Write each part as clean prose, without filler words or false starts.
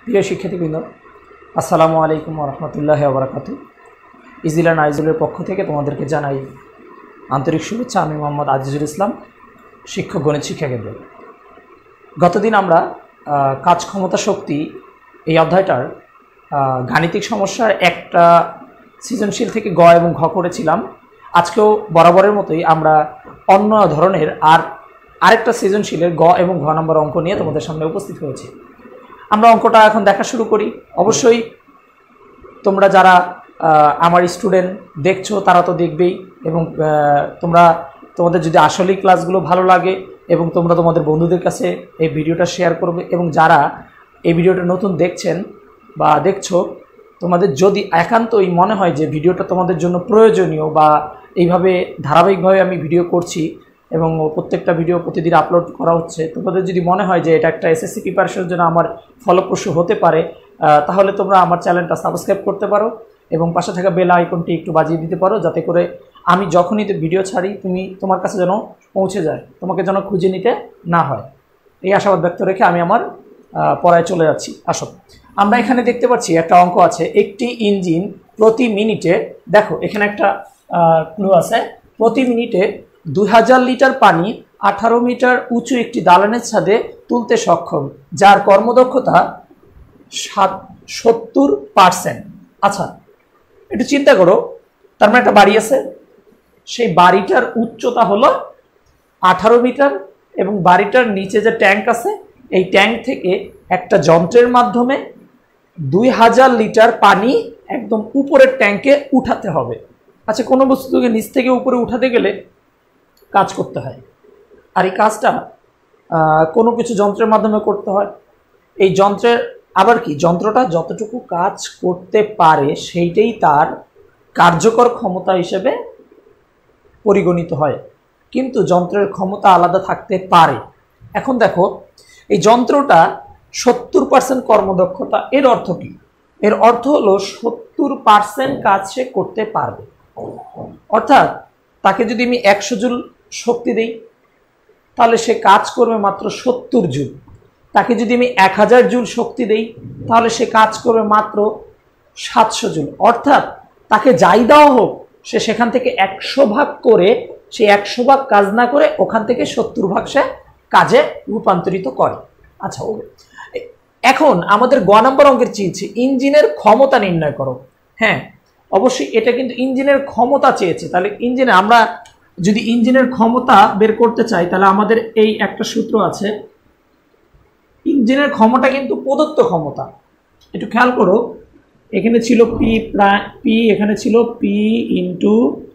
প্রিয় শিক্ষার্থীবৃন্দ, আসসালামু আলাইকুম ওয়া রাহমাতুল্লাহি ওয়া বারাকাতুহু। ইজি লার্ন আইজুলের পক্ষ থেকে তোমাদেরকে জানাই আন্তরিক শুভেচ্ছা। আমি মোহাম্মদ আজিজুল ইসলাম, শিক্ষক, গণিত শিক্ষা কেন্দ্র। গতদিন আমরা কাজ ক্ষমতা শক্তি এই অধ্যায়টার গাণিতিক সমস্যার একটা সৃজনশীল থেকে গ এবং ঘ করেছিলাম। আজকেও বরাবরের মতোই আমরা অন্য ধরনের আরেকটা সৃজনশীলের গ এবং ঘ নম্বর অঙ্ক নিয়ে তোমাদের সামনে উপস্থিত হয়েছি। আমরা অঙ্কটা এখন দেখা শুরু করি। অবশ্যই তোমরা যারা আমার স্টুডেন্ট দেখছো তারা তো দেখবেই, এবং তোমাদের যদি আসলেই ক্লাসগুলো ভালো লাগে এবং তোমরা তোমাদের বন্ধুদের কাছে এই ভিডিওটা শেয়ার করবে, এবং যারা এই ভিডিওটা নতুন দেখছেন বা দেখছো, তোমাদের যদি একান্তই মনে হয় যে ভিডিওটা তোমাদের জন্য প্রয়োজনীয় বা এইভাবে ধারাবাহিকভাবে আমি ভিডিও করছি এবং প্রত্যেকটা ভিডিও প্রতিদিন আপলোড করা হচ্ছে, তোমাদের যদি মনে হয় যে এটা একটা এসএসসি প্রিপারেশনের জন্য আমার ফলপ্রসূ হতে পারে, তাহলে তোমরা আমার চ্যানেলটা সাবস্ক্রাইব করতে পারো এবং পাশে থাকা বেল আইকনটি একটু বাজিয়ে দিতে পারো, যাতে করে আমি যখনই ভিডিও ছাড়ি তোমার কাছে যেন পৌঁছে যায়, তোমাকে যেন খুঁজে নিতে না হয়। এই আশাবাদ ব্যক্ত রেখে আমি আমার পড়ায় চলে যাচ্ছি। আসো, আমরা এখানে দেখতে পাচ্ছি একটা অঙ্ক আছে, একটি ইঞ্জিন প্রতি মিনিটে, দেখো এখানে একটা ক্লু আছে, প্রতি মিনিটে 2000 লিটার পানি 18 মিটার উঁচু একটি দালানের ছাদে তুলতে সক্ষম, যার কর্মদক্ষতা 70%। আচ্ছা, একটু চিন্তা করো, তার মানে একটা বাড়ি আছে, সেই বাড়িটার উচ্চতা হলো 18 মিটার এবং বাড়িটার নিচে যে ট্যাঙ্ক আছে, এই ট্যাঙ্ক থেকে একটা যন্ত্রের মাধ্যমে 2000 লিটার পানি একদম উপরের ট্যাঙ্কে উঠাতে হবে। আচ্ছা, কোনো বস্তুকে নিচ থেকে উপরে উঠাতে গেলে কাজ করতে হয়, আর এই কাজটা কোনো কিছু যন্ত্রের মাধ্যমে করতে হয়। এই যন্ত্রের আবার কি, যন্ত্রটা যতটুকু কাজ করতে পারে সেইটাই তার কার্যকর ক্ষমতা হিসেবে পরিগণিত হয়, কিন্তু যন্ত্রের ক্ষমতা আলাদা থাকতে পারে। এখন দেখো, এই যন্ত্রটা 70% কর্মদক্ষতা, এর অর্থ কি? এর অর্থ হলো 70% কাজ সে করতে পারবে। অর্থাৎ তাকে যদি আমি 100 জুল শক্তি দেই তাহলে সে কাজ করবে মাত্র 70 জুল। তাকে যদি আমি 1000 জুল শক্তি দেই তাহলে সে কাজ করবে মাত্র 700 জুল। অর্থাৎ তাকে যাই দেওয়া হোক, সে সেখান থেকে 100 ভাগ করে, সে 100 ভাগ কাজ না করে ওখান থেকে 70 ভাগ সে কাজে রূপান্তরিত করে। আচ্ছা, এখন আমাদের গ নম্বর অঙ্কের চেয়েছে ইঞ্জিনের ক্ষমতা নির্ণয় করো। হ্যাঁ, অবশ্যই এটা কিন্তু ইঞ্জিনের ক্ষমতা চেয়েছে। তাহলে ইঞ্জিনে আমরা যদি ইঞ্জিনের ক্ষমতা বের করতে চাই তাহলে আমাদের এই একটা সূত্র আছে। ইঞ্জিনের ক্ষমতা কিন্তু প্রদত্ত ক্ষমতা, একটু খেয়াল করো, এখানে ছিল পি, এখানে ছিল পি ইন্টু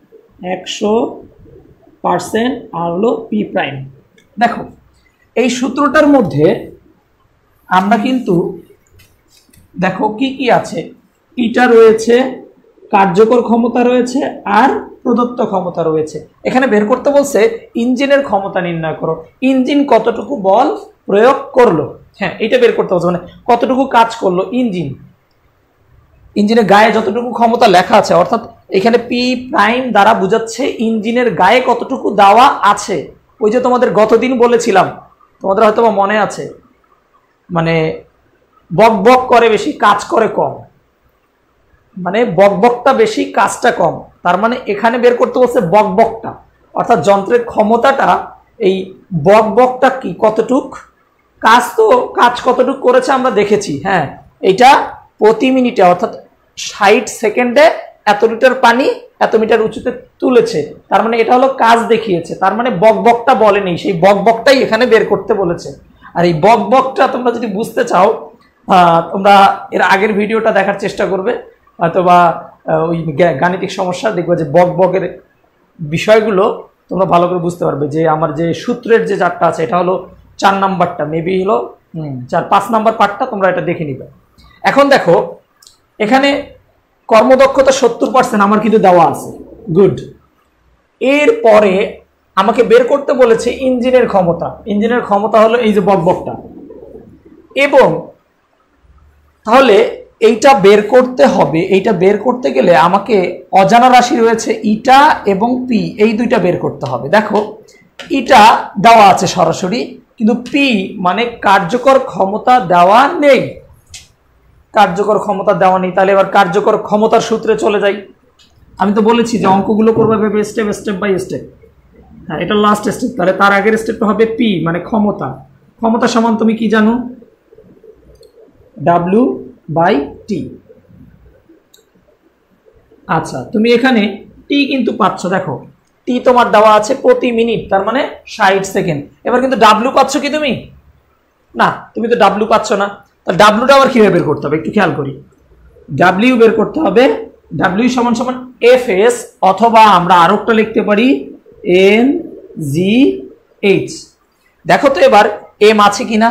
100% আর হলো পি প্রাইম। দেখো, এই সূত্রটার মধ্যে আমরা কিন্তু দেখো কি কি আছে, ইটা রয়েছে, কার্যকর ক্ষমতা রয়েছে আর প্রদত্ত ক্ষমতা রয়েছে। এখানে বের করতে বলছে ইঞ্জিনের ক্ষমতা নির্ণয় করো, ইঞ্জিন কতটুকু বল প্রয়োগ করলো। হ্যাঁ, এটা বের করতে বলছে, মানে কতটুকু কাজ করলো ইঞ্জিনের গায়ে যতটুকু ক্ষমতা লেখা আছে, অর্থাৎ এখানে পি প্রাইম দ্বারা বোঝাচ্ছে ইঞ্জিনের গায়ে কতটুকু দেওয়া আছে। ওই যে তোমাদের গতদিন বলেছিলাম, তোমাদের হয়তো মনে আছে, মানে বক বক করে বেশি, কাজ করে কম, মানে বক বকটা বেশি, কাজটা কম। তার মানে এখানে বের করতে বলছে বক বকটা, অর্থাৎ যন্ত্রের ক্ষমতাটা, এই বক বকটা কি কতটুক কাজ কতটুক করেছে আমরা দেখেছি। হ্যাঁ, এটা প্রতি মিনিটে অর্থাৎ 60 সেকেন্ডে এত লিটার পানি এত মিটার উঁচুতে তুলেছে, তার মানে এটা হলো কাজ দেখিয়েছে। তার মানে বক বকটা বলেনি, সেই বক বকটাই এখানে বের করতে বলেছে। আর এই বক বকটা তোমরা যদি বুঝতে চাও, তোমরা এর আগের ভিডিওটা দেখার চেষ্টা করবে, অথবা ওই গাণিতিক সমস্যা দেখবে যে বক বকের বিষয়গুলো তোমরা ভালো করে বুঝতে পারবে। যে আমার যে সূত্রের যে চারটা আছে, এটা হলো 4 নাম্বারটা, মেবি হলো 5 নাম্বার পার্টটা, তোমরা এটা দেখে নিবে। এখন দেখো, এখানে কর্মদক্ষতা 70% আমার কিন্তু দেওয়া আছে, গুড। এরপরে আমাকে বের করতে বলেছে ইঞ্জিনের ক্ষমতা। ইঞ্জিনের ক্ষমতা হলো এই যে বক বকটা, এবং তাহলে এইটা বের করতে হবে। এইটা বের করতে গেলে আমাকে অজানা রাশি রয়েছে ইটা এবং পি, এই দুইটা বের করতে হবে। দেখো, ইটা দেওয়া আছে সরাসরি, কিন্তু পি মানে কার্যকর ক্ষমতা দেওয়া নেই। কার্যকর ক্ষমতা দেওয়া নেই, তাহলে এবার কার্যকর ক্ষমতার সূত্রে চলে যাই। আমি তো বলেছি যে অঙ্কগুলো করবো স্টেপ বাই স্টেপ। হ্যাঁ, এটা লাস্ট স্টেপ, তাহলে তার আগের স্টেপটা হবে পি মানে ক্ষমতা। ক্ষমতা সমান তুমি কি জানো? W/T। আচ্ছা, তুমি এখানে টি কিন্তু পাচ্ছ, দেখো টি তোমার দেওয়া আছে প্রতি মিনিট, তার মানে 60 সেকেন্ড। এবার কিন্তু ডাব্লু পাচ্ছ কি তুমি? না, তুমি তো ডাব্লু পাচ্ছ না। তাহলে ডাব্লুটা আবার কিভাবে বের করতে হবে একটু খেয়াল করি। ডাব্লিউ বের করতে হবে, ডাব্লিউ সমান সমান FS, অথবা আমরা আরেকটা লিখতে পারি NGH। দেখো তো এবার এম আছে কিনা।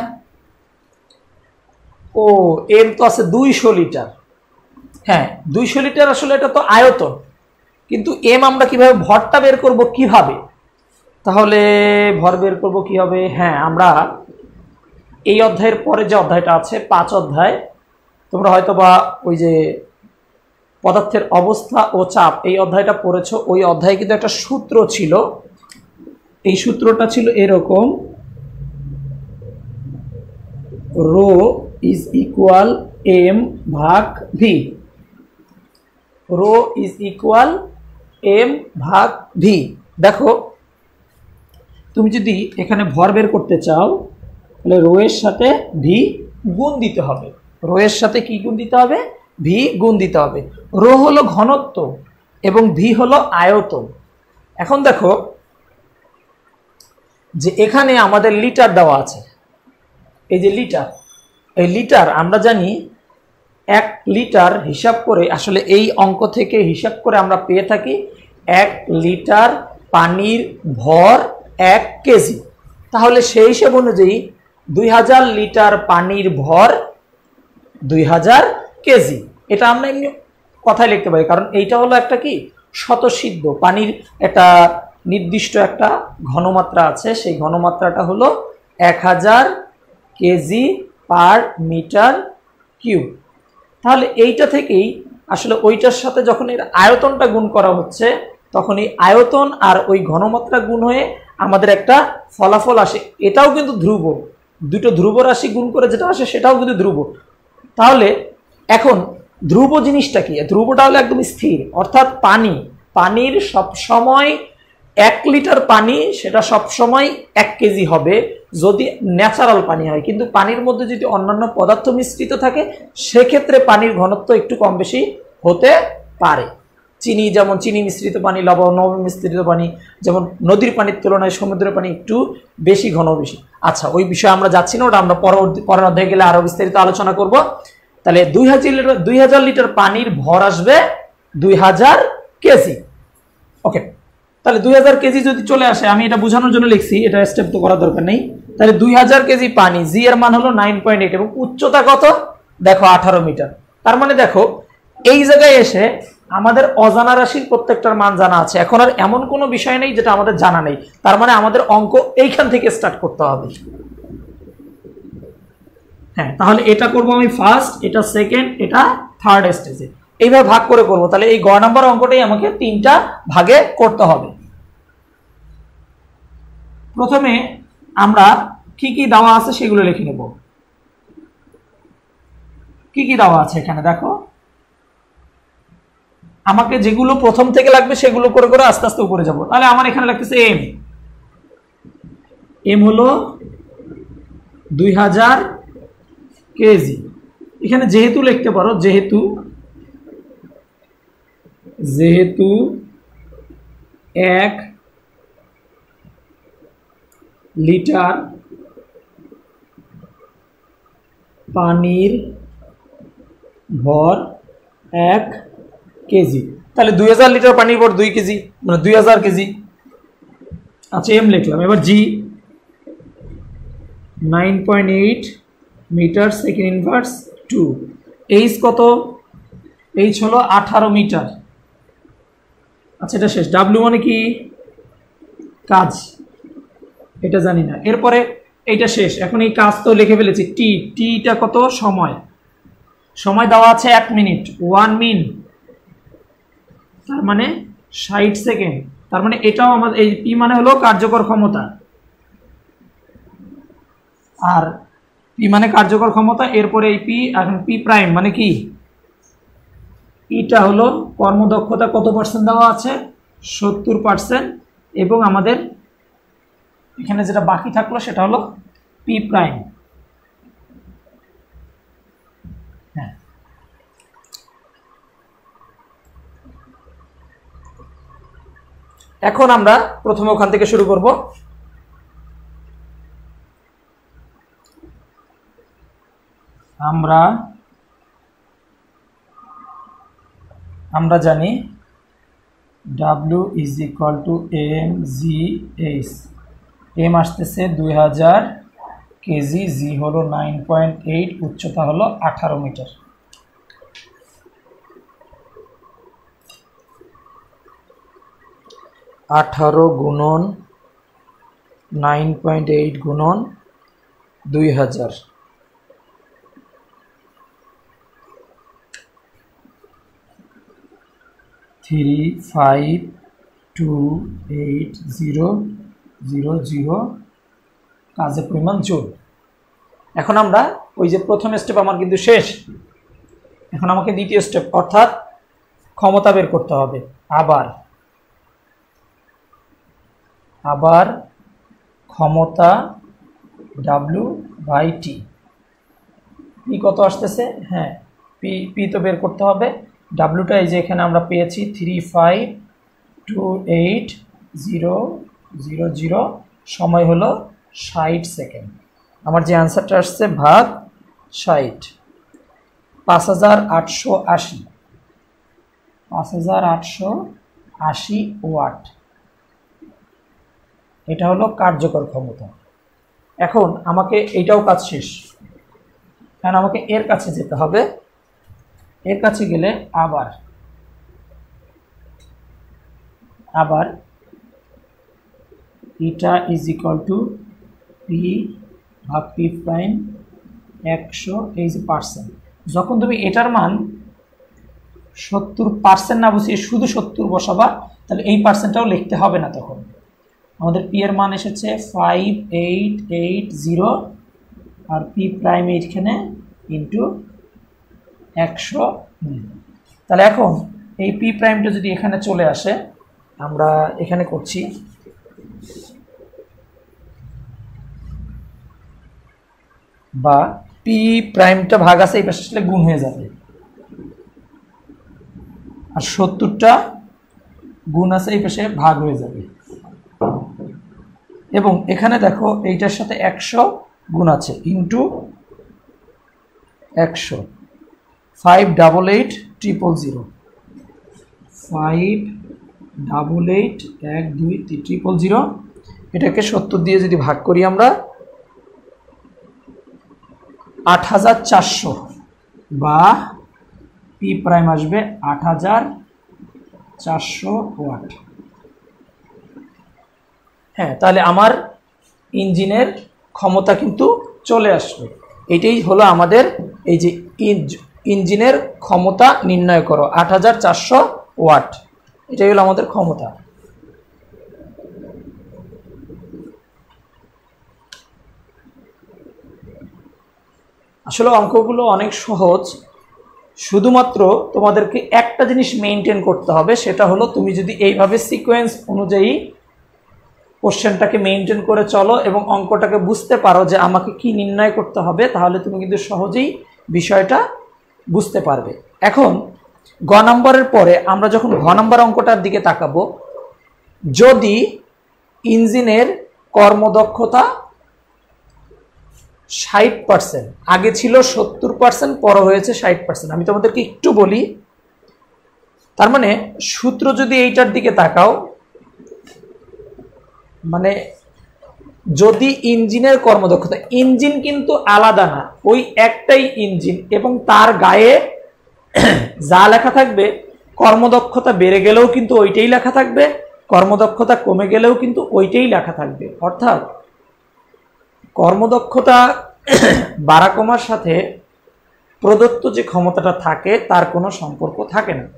ও, এম তো আছে 200 লিটার। হ্যাঁ, 200 লিটার, আসলে এটা তো আয়তন, কিন্তু এম আমরা কিভাবে ভরটা বের করব কিভাবে? তাহলে ভর বের করব কি হবে? হ্যাঁ, আমরা এই অধ্যায়ের পরে যে অধ্যায়টা আছে 5 অধ্যায়, তোমরা হয়তো বা ওই যে পদার্থের অবস্থা ও চাপ এই অধ্যায়টা পড়েছো। ওই অধ্যায়ে কিন্তু একটা সূত্র ছিল, এই সূত্রটা ছিল এরকম, রো ইজ ইকুয়াল এম ভাগ V. Rho is equal M ভাগ ভি। দেখো, তুমি যদি এখানে ভর বের করতে চাও তাহলে রো এর সাথে ভি গুণ দিতে হবে। রো এর সাথে কি গুণ দিতে হবে? ভি গুণ দিতে হবে। রো হলো ঘনত্ব এবং ভি হলো আয়তন। এখন দেখো যে এখানে আমাদের লিটার দেওয়া আছে, এই যে লিটার, এই লিটার আমরা জানি 1 লিটার হিসাব করে, আসলে এই অঙ্ক থেকে হিসাব করে আমরা পেয়ে থাকি 1 লিটার পানির ভর 1 কেজি। তাহলে সেই হিসাব অনুযায়ী 2000 লিটার পানির ভর 2000 কেজি। এটা আমরা এমনি কথায় লিখতে পারি, কারণ এইটা হলো একটা কি স্বতঃসিদ্ধ, পানির একটা নির্দিষ্ট একটা ঘনমাত্রা আছে, সেই ঘনমাত্রাটা হলো 1000 কেজি পার মিটার কিউব। তাহলে এইটা থেকেই আসলে ওইটার সাথে যখন এর আয়তনটা গুণ করা হচ্ছে, তখন এই আয়তন আর ওই ঘনমাত্রা গুণ হয়ে আমাদের একটা ফলাফল আসে। এটাও কিন্তু ধ্রুব, দুটো ধ্রুব রাশি গুণ করে যেটা আসে সেটাও কিন্তু ধ্রুব। তাহলে এখন ধ্রুব জিনিসটা কি? ধ্রুবটা হলো একদম স্থির, অর্থাৎ পানির সবসময় 1 লিটার পানি সেটা সবসময় 1 কেজি হবে যদি ন্যাচারাল পানি হয়। কিন্তু পানির মধ্যে যদি অন্যান্য পদার্থ মিশ্রিত থাকে সেক্ষেত্রে পানির ঘনত্ব একটু কম বেশি হতে পারে। চিনি, যেমন চিনি মিশ্রিত পানি, লবণ মিশ্রিত পানি, যেমন নদীর পানির তুলনায় সমুদ্রের পানি একটু বেশি ঘন বেশি। আচ্ছা, ওই বিষয়ে আমরা যাচ্ছি না, ওটা আমরা পরের অধ্যায়ে গেলে আরো বিস্তারিত আলোচনা করব। তাহলে 2000 লিটার পানির ভর আসবে 2000 কেজি। ওকে, তাহলে 2000 কেজি যদি চলে আসে, আমি এটা বোঝানোর জন্য লিখছি, এটা স্টেপ তো করার দরকার নেই। তাহলে 2000 কেজি পানি, জি এর মান হলো 9.8 এবং উচ্চতা কত? দেখো 18 মিটার। তার মানে দেখো এই জায়গায় এসে আমাদের অজানা রাশির প্রত্যেকটার মান জানা আছে। এখন আর এমন কোনো বিষয় নেই যেটা আমাদের জানা নেই। তার মানে আমাদের অঙ্ক এইখান থেকে স্টার্ট করতে হবে। হ্যাঁ, তাহলে এটা করব আমি ফার্স্ট, এটা সেকেন্ড, এটা থার্ড স্টেজে, এইভাবে ভাগ করে করব। তাহলে এই গ নাম্বার অঙ্কটাই আমাকে 3টা ভাগে করতে হবে। প্রথমে আমরা কি কি দেওয়া আছে সেগুলো লিখে নেব। কি কি দেওয়া আছে এখানে দেখো, আমাকে যেগুলো প্রথম থেকে লাগবে সেগুলো করে করে আস্তে আস্তে উপরে যাব। তাহলে আমার এখানে লাগতেছে এম হলো 2000 কেজি। এখানে যেহেতু লিখতে পারো, যেহেতু 1 লিটার পানির ভর 1 কেজি, তাহলে 2000 লিটার পানির ভর 2 কেজি, মানে 2000 কেজি। আচ্ছা, এম লিখলাম। এবার G 9.8 metre second inverse 2। H কত? এইচ হলো 18 মিটার। আচ্ছা, এটা শেষ। ডাব্লিউ মানে কি? কাজ, এটা জানি না। এরপরে এইটা শেষ। এখন এই কাজ তো লিখে ফেলেছি। টিটা কত? সময় দেওয়া আছে 1 মিনিট, 1 মিন, তার মানে 60 সেকেন্ড। তার মানে এটাও আমাদের, এই পি মানে হলো কার্যকর ক্ষমতা, আর পি মানে কার্যকর ক্ষমতা, এরপরে এই পি, এখন পি প্রাইম মানে কি, ইটা হলো কর্মদক্ষতা কত পার্সেন্ট দেওয়া আছে, 70%, এবং আমাদের এখানে যেটা বাকি থাকলো সেটা হলো পি প্রাইম। হ্যাঁ, এখন আমরা প্রথমে ওখান থেকে শুরু করব। আমরা জানি W is equal to M G H. M আসতেছে 2000 কেজি, জি হলো 9.8, উচ্চতা হলো 18 মিটার। আঠারো গুণন 9.8 গুণন 2000, three five two eight zero zero zero কাজের পরিমাণ জুল। এখন আমরা ওই যে প্রথম স্টেপ আমার কিন্তু শেষ, এখন আমাকে দ্বিতীয় স্টেপ অর্থাৎ ক্ষমতা বের করতে হবে। আবার ক্ষমতা ডাব্লিউ বাই টি, পি কত আসতেছে, হ্যাঁ পি তো বের করতে হবে। ডাব্লিউটা এই যে এখানে আমরা পেয়েছি 352800, সময় হলো 60 সেকেন্ড। আমার যে অ্যান্সারটা আসছে ভাগ 60, 5880 ওয়াট, এটা হলো কার্যকর ক্ষমতা। এখন আমাকে এইটাও কাজ শেষ, কারণ আমাকে এর কাছে যেতে হবে। এর কাছে গেলে আবার eta is equal to P ভাগ পি প্রাইম 100, এই যে পার্সেন্ট। যখন তুমি এটার মান 70% না বসিয়ে শুধু 70 বসাবা, তাহলে এই পার্সেন্টটাও লিখতে হবে না। তখন আমাদের পি এর মান এসেছে 5880, আর পি প্রাইম এইখানে ইন্টু 100। তাহলে এখন এই পি প্রাইমটা যদি এখানে চলে আসে, আমরা এখানে করছি বা পি প্রাইমটা ভাগ আছে এই পাশে আসলে গুণ হয়ে যাবে, আর 70টা গুণ আছে এই পাশে ভাগ হয়ে যাবে। এবং এখানে দেখো এইটার সাথে 100 গুণ আছে, ইন্টু 100, 588000, 588000, এটাকে 70 দিয়ে যদি ভাগ করি আমরা 8400, বা পি প্রাইম আসবে 8400 ওয়াট। হ্যাঁ, তাহলে আমার ইঞ্জিনের ক্ষমতা কিন্তু চলে আসবে। এটাই হলো আমাদের এই যে ইঞ্জিনের ক্ষমতা নির্ণয় করো, 8400 ওয়াট, এটাই হলো আমাদের ক্ষমতা। আসলে অঙ্কগুলো অনেক সহজ, শুধুমাত্র তোমাদেরকে একটা জিনিস মেনটেন করতে হবে, সেটা হলো তুমি যদি এইভাবে সিকোয়েন্স অনুযায়ী কোশ্চেনটাকে মেনটেন করে চলো এবং অঙ্কটাকে বুঝতে পারো যে আমাকে কি নির্ণয় করতে হবে, তাহলে তুমি কিন্তু সহজেই বিষয়টা বুঝতে পারবে। এখন গ নম্বরের পরে আমরা যখন ঘ নম্বর অঙ্কটার দিকে তাকাবো, যদি ইঞ্জিনের কর্মদক্ষতা 60%, আগে ছিল 70%, পর হয়েছে 60%। আমি তোমাদেরকে একটু বলি, তার মানে সূত্র যদি এইটার দিকে তাকাও, মানে যদি ইঞ্জিনের কর্মদক্ষতা, ইঞ্জিন কিন্তু আলাদা না, ওই একটাই ইঞ্জিন, এবং তার গায়ে যা লেখা থাকবে, কর্মদক্ষতা বেড়ে গেলেও কিন্তু ওইটাই লেখা থাকবে, কর্মদক্ষতা কমে গেলেও কিন্তু ওইটাই লেখা থাকবে। অর্থাৎ কর্মদক্ষতা বাড়া কমার সাথে প্রদত্ত যে ক্ষমতাটা থাকে তার কোনো সম্পর্ক থাকে না।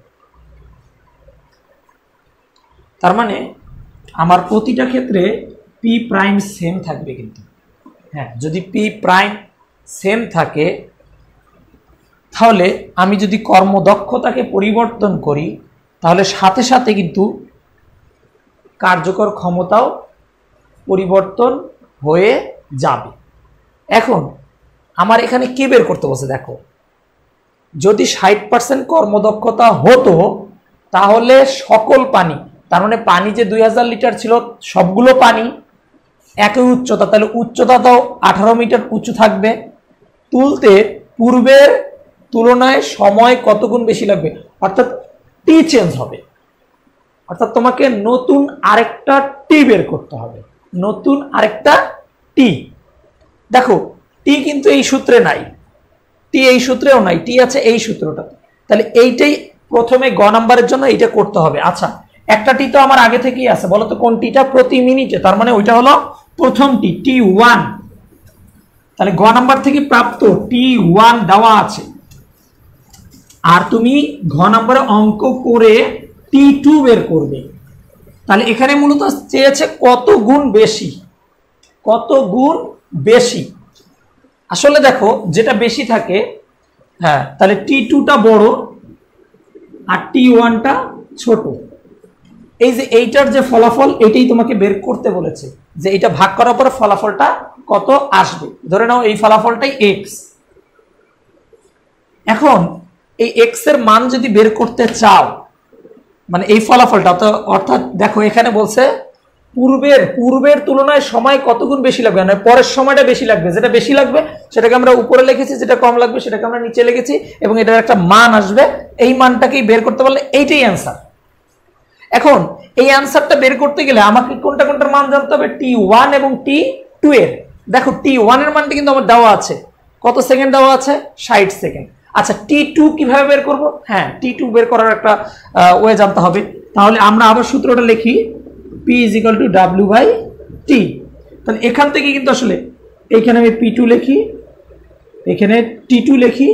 তার মানে আমার প্রতিটা ক্ষেত্রে পি প্রাইম সেম থাকবে কিন্তু। হ্যাঁ, যদি পি প্রাইম সেম থাকে, তাহলে আমি যদি কর্মদক্ষতাকে পরিবর্তন করি তাহলে সাথে সাথে কিন্তু কার্যকর ক্ষমতাও পরিবর্তন হয়ে যাবে। এখন আমার এখানে কি বের করতে বলছে দেখো, যদি 60% কর্মদক্ষতা হতো তাহলে সকল পানি, তার মানে পানি যে 2000 লিটার ছিল সবগুলো পানি একই উচ্চতা, তাহলে উচ্চতা তো 18 মিটার উঁচু থাকবে। তুলতে পূর্বের তুলনায় সময় কত গুণ বেশি লাগবে, অর্থাৎ টি চেঞ্জ হবে, অর্থাৎ তোমাকে নতুন আরেকটা টি বের করতে হবে, নতুন আরেকটা টি। দেখো টি কিন্তু এই সূত্রে নাই, টি এই সূত্রেও নাই, টি আছে এই সূত্রটা, তাহলে এইটাই প্রথমে গ নাম্বারের জন্য এইটা করতে হবে। আচ্ছা একটা টি তো আমার আগে থেকেই আছে, বলো তো কোন টিটা? প্রতি মিনিটে, তার মানে ওইটা হলো প্রথম টি, T1। তাহলে গ নাম্বার থেকে প্রাপ্ত T1 দেওয়া আছে, আর তুমি ঘ নাম্বারে অঙ্ক করে T2 বের করবে। তাহলে এখানে মূলত চেয়েছে কত গুণ বেশি, কত গুণ বেশি। আসলে দেখো যেটা বেশি থাকে, হ্যাঁ, তাহলে T2টা বড় আর T1টা ছোট। এই যে এইটার যে ফলাফল এটাই তোমাকে বের করতে বলেছে, যে এটা ভাগ করার পর ফলাফলটা কত আসবে। ধরে নাও এই ফলাফলটাই x। এখন এই x এর মান যদি বের করতে চাও, মানে এই ফলাফলটা, অর্থাৎ দেখো এখানে বলছে পূর্বের তুলনায় সময় কত গুণ বেশি লাগবে, মানে পরের সময়টা বেশি লাগবে। যেটা বেশি লাগবে সেটাকে আমরা উপরে লিখেছি, যেটা কম লাগবে সেটাকে আমরা নিচে লিখেছি, এবং এটার একটা মান আসবে। এই মানটাকেই বের করতে পারলে এইটাই অ্যান্সার। এখন এই অ্যান্সারটা বের করতে গেলে আমাকে কোনটা কোনটার মান জানতে হবে, T1 এবং T2 এর। দেখো T1 এর মানটা কিন্তু আমার দেওয়া আছে, কত সেকেন্ড দেওয়া আছে, 60 সেকেন্ড। আচ্ছা T2 কিভাবে বের করব? হ্যাঁ, T2 বের করার একটা ওয়ে জানতে হবে। তাহলে আমরা আবার সূত্রটা লিখি, P = W/T। তাহলে এখান থেকে কিন্তু আসলে এইখানে আমি P2 লিখি, এখানে T2 লিখি,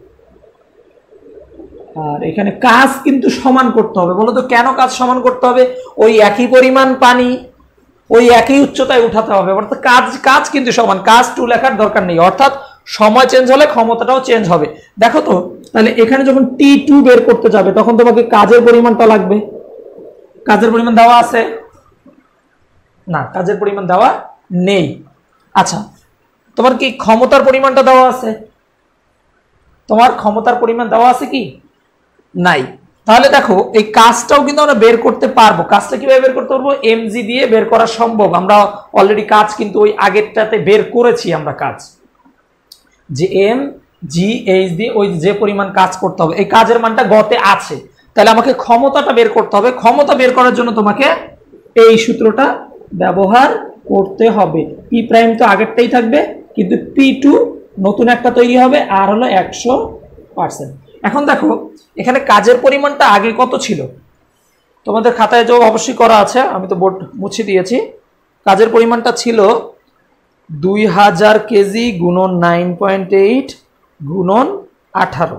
আর এখানে কাজ কিন্তু সমান করতে হবে। বলো তো কেন কাজ সমান করতে হবে? ওই একই পরিমাণ পানি ওই একই উচ্চতায় উঠাতে হবে, অর্থাৎ কাজ কিন্তু সমান, কাজ 2 লেখার দরকার নেই, অর্থাৎ সময় চেঞ্জ হলে ক্ষমতাটাও চেঞ্জ হবে। দেখো তো, তাহলে এখানে যখন T2 বের করতে যাবে তখন তোমাকে কাজের পরিমাণটা লাগবে। কাজের পরিমাণ দেওয়া আছে না? কাজের পরিমাণ দেওয়া নেই। আচ্ছা তোমার কি ক্ষমতার পরিমাণটা দেওয়া আছে? তোমার ক্ষমতার পরিমাণ দেওয়া আছে কি? নাই। তাহলে দেখো এই কাজটাও কিন্তু আমরা বের করতে পারবো। কাজটা কিভাবে বের করতে পারবো? mg দিয়ে বের করা সম্ভব। আমরা অলরেডি কাজ কিন্তু ওই আগেরটাতে বের করেছি আমরা কাজ, যে mg h দিয়ে ওই যে পরিমাণ কাজ করতে হবে, এই কাজের মানটা গতে আছে। তাহলে আমাকে ক্ষমতাটা বের করতে হবে। ক্ষমতা বের করার জন্য তোমাকে এই সূত্রটা ব্যবহার করতে হবে। পি প্রাইম তো আগেরটাই থাকবে, কিন্তু P2 নতুন একটা তৈরি হবে, আর হলো 100%। এখন দেখো এখানে কাজের পরিমাণটা আগে কত ছিল, তোমাদের খাতায় যে অবশ্যই করা আছে, আমি তো বোর্ড মুছে দিয়েছি। কাজের পরিমাণটা ছিল 2000 কেজি গুণন 9.8 গুণন 18,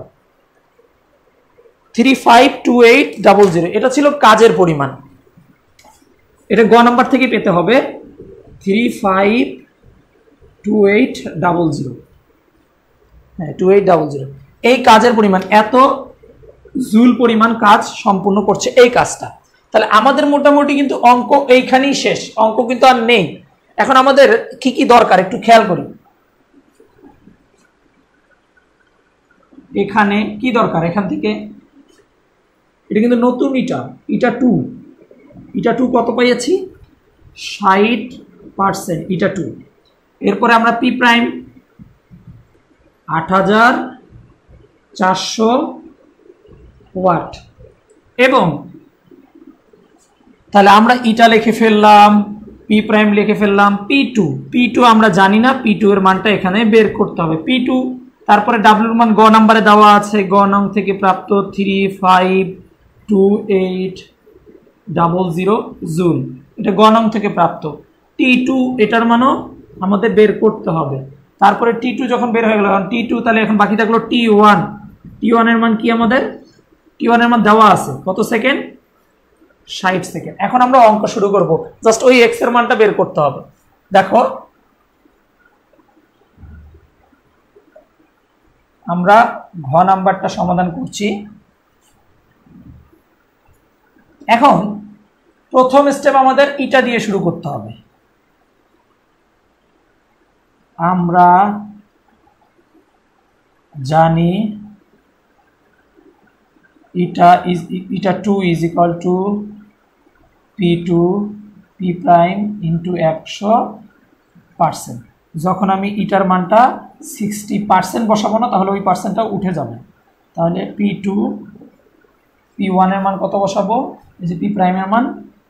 352800। এটা ছিল কাজের পরিমাণ। এটা গ নাম্বার থেকে পেতে হবে 352800। হ্যাঁ 2800। এই কাজের পরিমাণ এত জুল পরিমাণ কাজ সম্পূর্ণ করছে এই কাজটা। তাহলে আমাদের মোটামুটি কিন্তু অঙ্ক এইখানেই শেষ, অঙ্ক কিন্তু আর নেই। এখন আমাদের কি কি দরকার একটু খেয়াল করি। এখানে কি দরকার? এখান থেকে এটা কিন্তু নতুন, এটা 2 কত পাইয়াছি? 60%, এটা 2। এরপরে আমরা পি প্রাইম 8400 ওয়াট, এবং তাহলে আমরা ইটা লিখে ফেললাম, পি প্রাইম লিখে ফেললাম, P2 আমরা জানি না, P2 এর মানটা এখানে বের করতে হবে। P2, তারপরে W এর মান গ নাম্বারে দেওয়া আছে, গ নং থেকে প্রাপ্ত 352800 জুল, এটা গ নং থেকে প্রাপ্ত। T2 এটার মানও আমাদের বের করতে হবে। তারপরে T2 যখন বের হয়ে গেল, T2 তাহলে এখন বাকি থাকলো T1 এর মান কি? আমাদের T1 এর মান দেওয়া আছে, কত সেকেন্ড? 60 সেকেন্ড। এখন আমরা অঙ্ক শুরু করব, জাস্ট ওই x এর মানটা বের করতে হবে। দেখো আমরা ঘ নাম্বারটা সমাধান করছি। এখন প্রথম স্টেপ আমাদের ইটা দিয়ে শুরু করতে হবে। আমরা জানি eta 2 is equal to P2 P prime into 100%। যখন আমি ইটার মানটা 60% বসাবো না, তাহলে ওই পার্সেন্টটা উঠে যাবে। তাহলে P2 P1 এর মান কত বসাবো? এই যে P প্রাইমের মান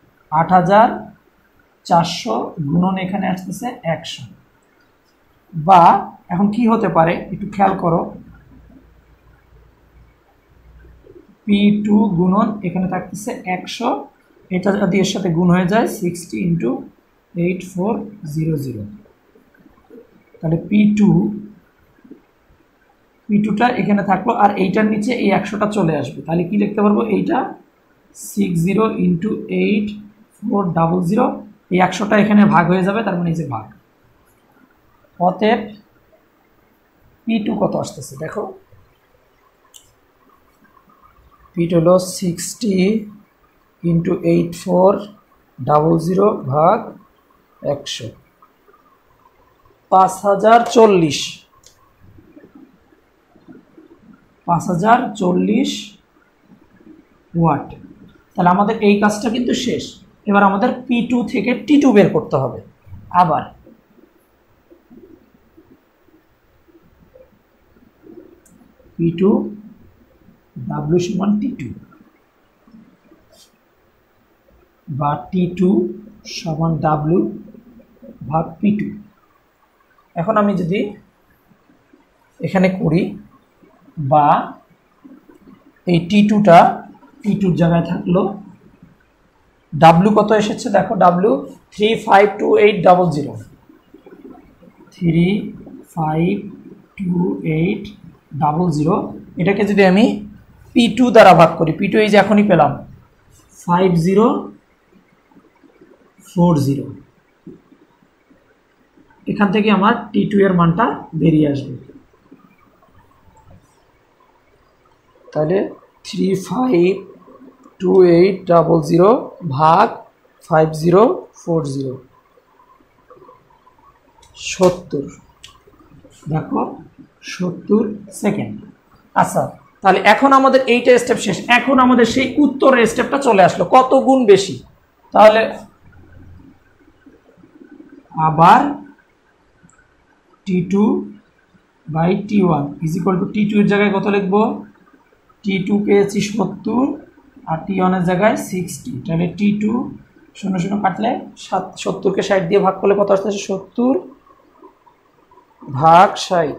8400 গুণন এখানে আসতেছে 100। বা এখন কি হতে পারে একটু খেয়াল করো, P2 গুণন এখানে থাকতেছে 100, এটা যদি এর সাথে গুণ হয়ে যায় 60 ইন্টু 8400, তাহলে P2টা এখানে থাকলো, আর এইটার নিচে এই 100টা চলে আসবে। তাহলে কি লিখতে পারবো? এইটা 60 ইন্টু 8400, এই 100টা এখানে ভাগ হয়ে যাবে, তার মানে এই যে ভাগ। অতএব P2 কত আসতেছে দেখো, P2 হলো 60 ইন্টু 8400 ভাগ 100, 5040 ওয়াট। তাহলে আমাদের এই কাজটা কিন্তু শেষ। এবার আমাদের P2 থেকে T2 বের করতে হবে। আবার P2 W সমান T2 বা T2 সমান W ভাগ P2। এখন আমি যদি এখানে করি, বা এই T2টা T2 জায়গায় থাকলো, W কত এসেছে দেখো, W 352800, 352800। এটাকে যদি আমি P2 দ্বারা ভাগ করি, P2 এই যে এখনই পেলাম 5040, এখান থেকে আমার T2 এর মানটা বেরিয়ে আসবে। তাহলে 352800 ভাগ 5040, 70, দেখো 70 সেকেন্ড। আচ্ছা, তাহলে এখন আমাদের এইটা স্টেপ শেষ। এখন আমাদের সেই উত্তরের স্টেপটা চলে আসলো, কত গুণ বেশি। তাহলে আবার T2 by T1 is equal two T2 এর জায়গায় কত লিখবো? T2 পেয়েছি 70 আর T1 এর জায়গায় 60। তাহলে T2 00 কাটলে 70কে 60 দিয়ে ভাগ করলে কত আসছে? 70 ভাগ 60,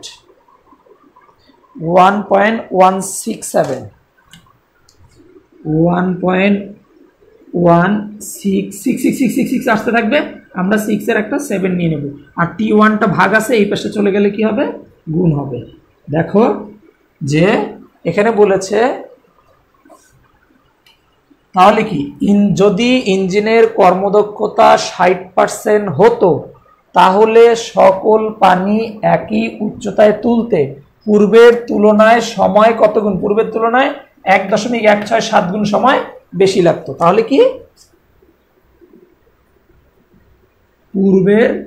1.167, 1.16666 আসতে থাকবে। আমরা 6 এর একটা 7 নিয়ে নেব, আর T1টা ভাগ আছে, এই পাশে চলে গেলে কি হবে? গুণ হবে। দেখো যে এখানে বলেছে, তাহলে কি যদি ইঞ্জিনের কর্মদক্ষতা 60% হতো, তাহলে সকল পানি একই উচ্চতায় তুলতে পূর্বের তুলনায় সময় কত গুণ? পূর্বের তুলনায় 1.167 গুণ সময় বেশি লাগতো। তাহলে কি পূর্বের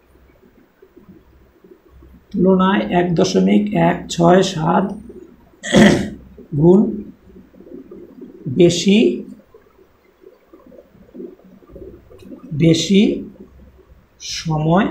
তুলনায় 1.167 গুণ বেশি সময়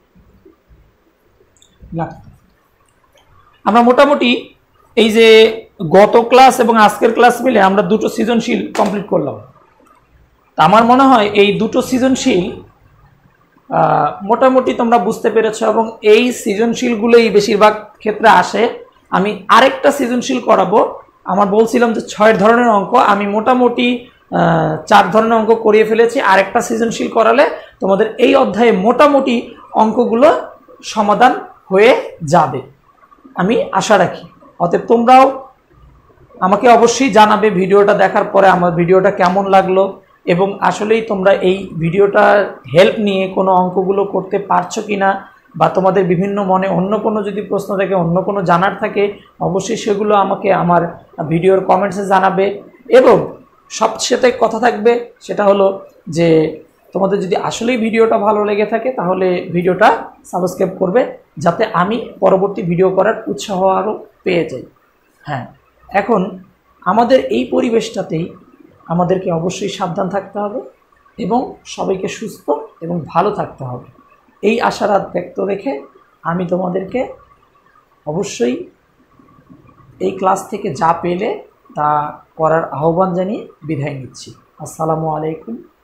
লাগতো। আমরা মোটামুটি এই যে গত ক্লাস এবং আজকের ক্লাস মিলে আমরা দুটো সৃজনশীল কমপ্লিট করলাম। তা আমার মনে হয় এই দুটো সৃজনশীল মোটামুটি তোমরা বুঝতে পেরেছো, এবং এই সৃজনশীলগুলোই বেশিরভাগ ক্ষেত্রে আসে। আমি আরেকটা সৃজনশীল করাবো। আমার বলছিলাম যে 6 ধরনের অঙ্ক, আমি মোটামুটি 4 ধরনের অঙ্ক করিয়ে ফেলেছি। আরেকটা সৃজনশীল করালে তোমাদের এই অধ্যায়ে মোটামুটি অঙ্কগুলো সমাধান হয়ে যাবে, আমি আশা রাখি। অতএব তোমরাও আমাকে অবশ্যই জানাবে ভিডিওটা দেখার পরে আমার ভিডিওটা কেমন লাগলো, এবং আসলেই তোমরা এই ভিডিওটার হেল্প নিয়ে কোনো অঙ্কগুলো করতে পারছো কিনা, বা তোমাদের বিভিন্ন মনে অন্য কোনো যদি প্রশ্ন থাকে, অন্য কোনো জানার থাকে, অবশ্যই সেগুলো আমাকে আমার ভিডিওর কমেন্টসে জানাবে। এবং সবচেয়ে কথা থাকবে সেটা হলো যে তোমাদের যদি আসলেই ভিডিওটা ভালো লেগে থাকে তাহলে ভিডিওটা সাবস্ক্রাইব করবে, যাতে আমি পরবর্তী ভিডিও করার উৎসাহ আরও পেয়ে যাই। হ্যাঁ, এখন আমাদের এই পরিবেশটাতেই আমাদেরকে অবশ্যই সাবধান থাকতে হবে এবং সবাইকে সুস্থ এবং ভালো থাকতে হবে, এই আশাবাদ ব্যক্ত রেখে আমি তোমাদেরকে অবশ্যই এই ক্লাস থেকে যা পেলে তা করার আহ্বান জানিয়ে বিদায় নিচ্ছি। আসসালামু আলাইকুম।